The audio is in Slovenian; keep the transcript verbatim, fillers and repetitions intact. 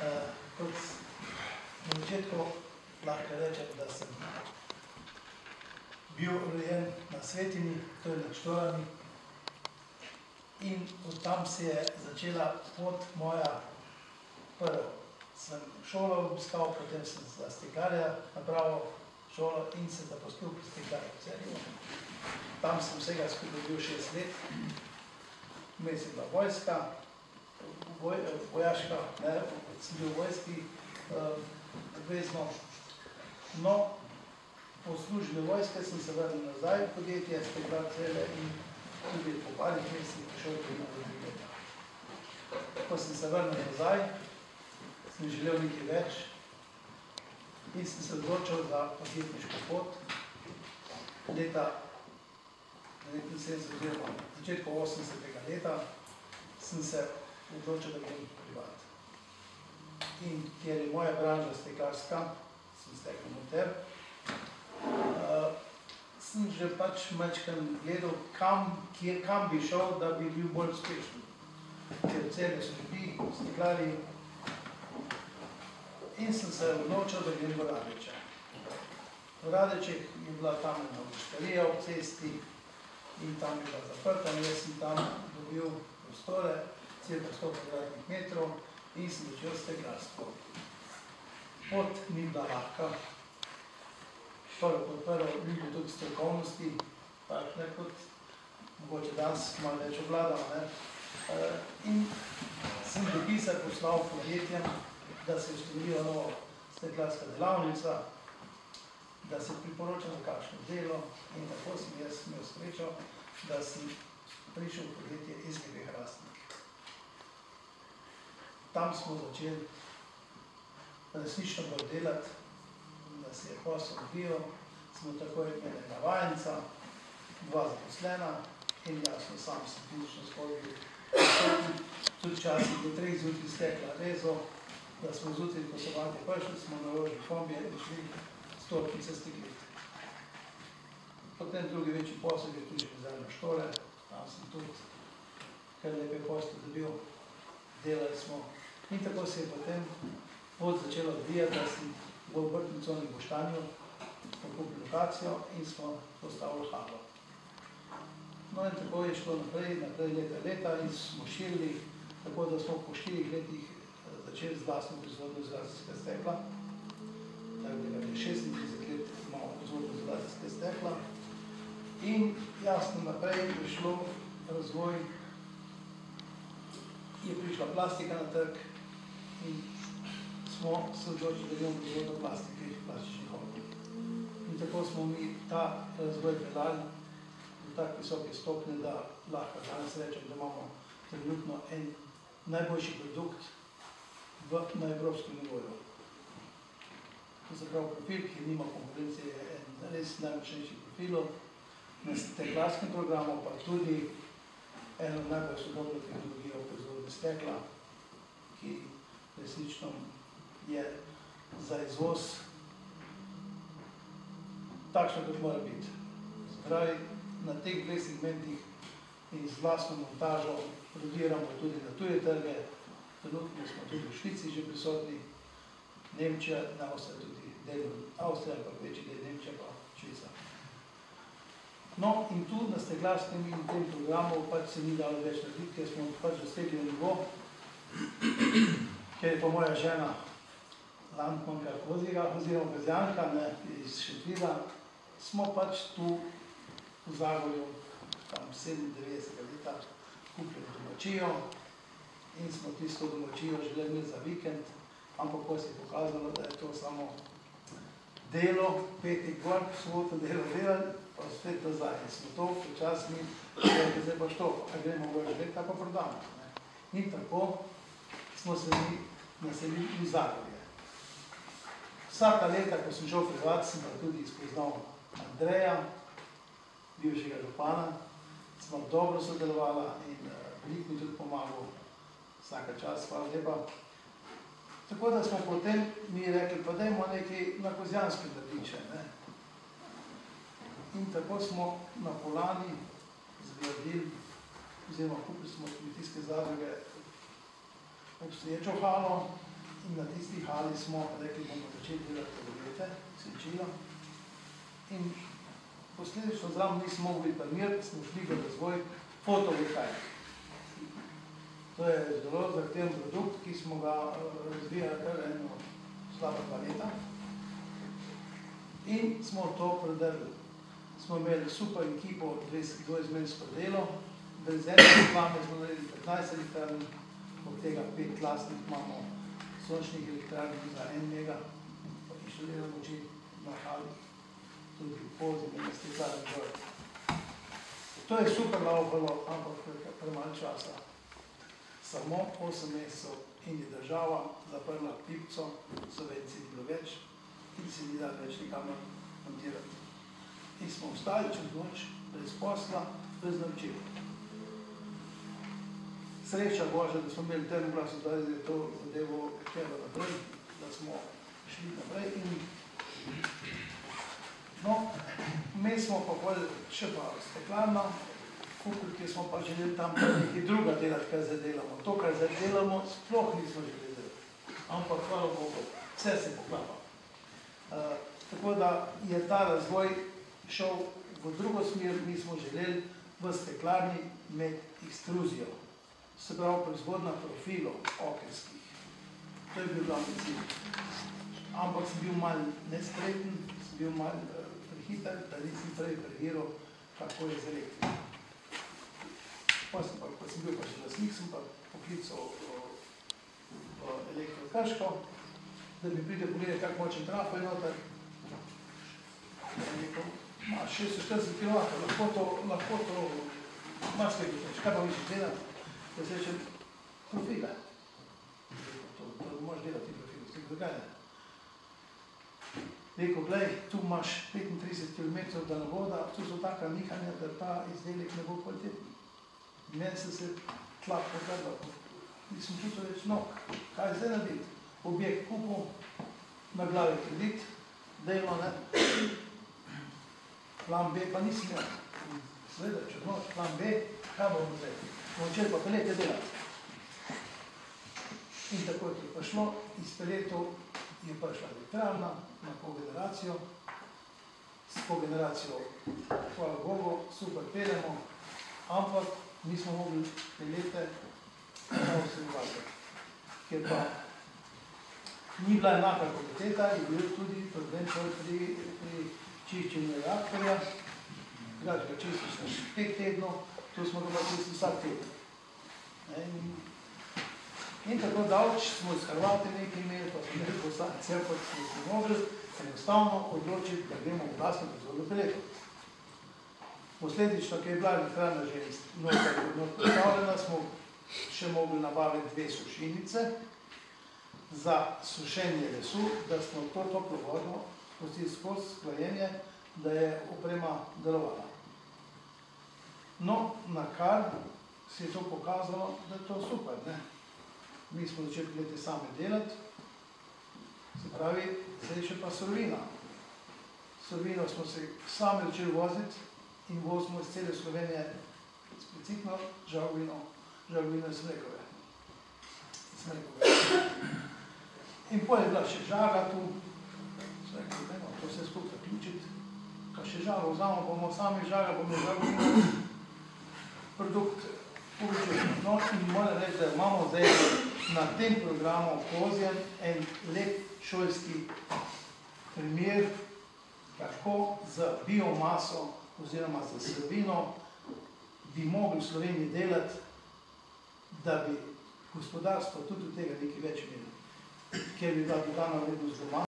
Kot na začetku lahko rečem, da sem bil rojen na Svetini, to je nad Štorami, in od tam se je začela pot moja. Prvo sem šolo obiskal, potem sem za steklarja napravil šolo in se zaposlil pri steklarju v Celju. Tam sem vsega skupaj bil šest let, vmes je bila vojska, vojaška, ne, sem bil v vojski, obvezno. No, po službi vojske sem se vrnil nazaj v podjetje, steklar Celje in tudi po parih mesecih prišel tudi na drugi leta. Ko sem se vrnil nazaj, sem želel nekaj več in sem se odločil za podjetniško pot. Leta devetinsedemdeset oziroma začetku osemdesetega leta sem se odločil, da grem privat. In kjer je moja branža steklarska, sem stekal monter, sem že pač majčkeno gledal, kam bi šel, da bi bil bolj uspešen. Ker v Celju so ljudi, steklarji, in sem se odločil, da grem v Radeče. V Radečeh je bila tam ena obiškarija v cesti in tam je bila zaprta in jaz sem tam dobil prostore, cirka sto kvadratnih metrov in sem začel steklarstvo. Pot ni bila lahka, prvo kot prvo ni bilo tudi strokovnosti, tako ne kot mogoče danes malo več obladamo. In sem dopisal poslal podjetjem, da se ustanovijo novo steklarska delavnica, da se priporočam za kakšno delo in tako sem jaz imel srečo, da sem prišel v podjetje S G B Hrastnik. Tam smo začeli resnično bolj delati, da se je posel odvijal, smo takoj imeli navajenca, dva zaposlena in jasno sam sem fizično shodil. Tudi včasih do treh zjutraj stekla rezo, da smo zjutraj, ko so vati prišli, smo naložili kombije in šli stopnice steklit. Potem drugi večji posel je tudi Zelno Štore, tam sem tudi kar lepe posle dobil, delali smo. In tako se je potem pot začela odvijati, da sem v obrtni coni v Boštanju pokupil lokacijo in smo postavili halo. No in tako je šlo naprej, naprej leta leta in smo širili, tako da smo po štirih letih začeli z vlastno proizvodnjo izolacijskega stekla. Tako da je šestintrideset let imamo proizvodnjo izolacijskega stekla. In jasno naprej je šlo razvoj, je prišla plastika na trg in smo se odločili, da imamo proizvodnjo plastike, plastičnih oblij. In tako smo mi ta razvoj pelali v tak visoke stopnje, da lahko danes rečem, da imamo trenutno en najboljši produkt na evropskem nivoju. To se pravi profil, ki nima konkurencije, je en res najmočnejših profilov. Na steklarskem programu pa tudi eno najbolj sodobno tehnologijo v proizvodnji stekla, ki resnično je za izvoz takšno, kot mora biti. Spravi, na teh dveh segmentih in z vlastno montažo prodiramo tudi na tuje trge. Trenutno smo tudi v Švici že prisotni, Nemčija, na Avstrija tudi del Avstrija, pa večji del Nemčija, pa Švica. No in tu na steklarskem in tem programu pač se ni dalo več narediti, ker smo pač dosegli nivo, ker je pa moja žena landmanka Kozira, oziroma Kozjanka iz Šentvida, smo pač tu v Zagorju, tam sedemindevetdesetega leta, kupili domačijo in smo tisto domačijo želeli imeti za vikend, ampak ko se je pokazalo, da je to samo delo, petek gor, soboto delo delali, pa spet nazaj. In smo to počasni, zdaj pa što, a gremo v želek, tako prodamo. In tako smo se mi naselili v Zagorje. Vsaka leta, ko sem šel privat, sem pa tudi spoznal Andreja, bivšega župana, smo dobro sodelovala in veliko mi tudi pomagal vsaka čas, hvala lepa. Tako da smo potem mi rekli, pa dajmo nekaj na Kozjanski narediče. In tako smo na Polani zgradili, oziroma kupili smo kmetijske zadruge obstoječo halo in na tisti hali smo rekli, bomo začeli delati taburete, sečilo. In posledično zraven nismo mogli primeriti, smo šli v razvoj fotovoltaike. To je zelo zahteven produkt, ki smo ga razvijali kar eno slaba dva leta. In smo to predrli. Smo imeli super ekipo, dvoizmensko delo, brez enega reklame smo naredili petnajst elektrarn, od tega pet lastnih imamo sončnih elektrarn za en mega, pa inštalirano moči na hali, tudi pozimi in steklarni gor. To je super laufalo, ampak premalo časa. Samo osem mesecev in je država zaprla pipco, subvencij ni bilo več in se ni dal več nikamor montirati. In smo ostali čez noč, brez posla, brez naročil. Sreča Božja, da smo imeli termoglas, da je to zadevo htelo naprej, da smo šli naprej in no, mi smo pa pol še pa steklarna, kjer smo pa želeli tam nekaj druga delati, kar zdaj delamo. To, kar zdaj delamo, sploh nismo želeli delati. Ampak, hvala Bogu, vse se poklapa. Tako da je ta razvoj šel v drugo smer, mi smo želeli v steklarni med ekstruzijo. Se pravi, proizvodna profilov okenskih. To je bil glavni cilj. Ampak sem bil malo nespreten, sem bil malo prehiter, da nisem prej preveril, kako je z elektriko. Ko sem bil pa še lastnik, sem pa poklical Elektro Krško, da mi pride pogledati, kako močen trafo je noter. Ima šeststo štirideset kilovatov, lahko to imaš kaj biti, kaj pa misliš delati? Da se reče profile. To moraš delati profile, s tem dogajanje. Rekel, glej, tu imaš petintrideset kilometrov daljnovoda, tu so taka nihanja, da ta izdelek ne bo kvalitetni. Meni se se tlak pogledal, nisem čutil več nog. Kaj zdaj narediti? Objekt kupil, na glavi kredit, delno, ne. Plan B pa nisem imel. Seveda, če noč, plan B, kaj bomo zdaj? Bomo čeli pa pelete delati. In tako je prišlo, iz peletov je prišla elektrarna na kogeneracijo. S kogeneracijo, hvala Bogu, super pelemo, ampak nismo mogli pelete vsebovati. Ker pa ni bila enaka kvaliteta, je bil tudi problem pri čiščenju reaktorja. Drugače ga čistiš na pet tednov, tu smo ga pa čistili vsak teden. In tako daleč smo iz Hrvate nekaj imeli, pa smo nekaj poslali, pa smo se mogli enostavno odločiti, da gremo v vlastno proizvodnjo peletov. Posledično, ker je bila elektrarna že postavljena, smo še mogli nabaviti dve sušilnice za sušenje lesu, da smo to toplo vodo spustili skozi sklajenje, da je oprema delovala. No, na kar se je to pokazalo, da je to super, ne. Mi smo začeli pelete sami delati, se pravi, zdaj še pa surovina. Surovino smo se sami začeli voziti, in vozimo iz cele Slovenije specifično žalgovino, žalgovino iz Smrekove. In potem je bila še žaga tu, se rekli, dajmo to vse skupaj zaključiti, ka še žago vzamo, bomo sami žaga, bomo žalgovino produkt povečujemo. No, in moram reči, da imamo zdaj na tem programu Kozjem en lep šolski primer, kako z biomaso oziroma za surovino bi mogli v Sloveniji delati, da bi gospodarstvo tudi od tega nekaj več imeli, ker bi bila dodana vrednost doma.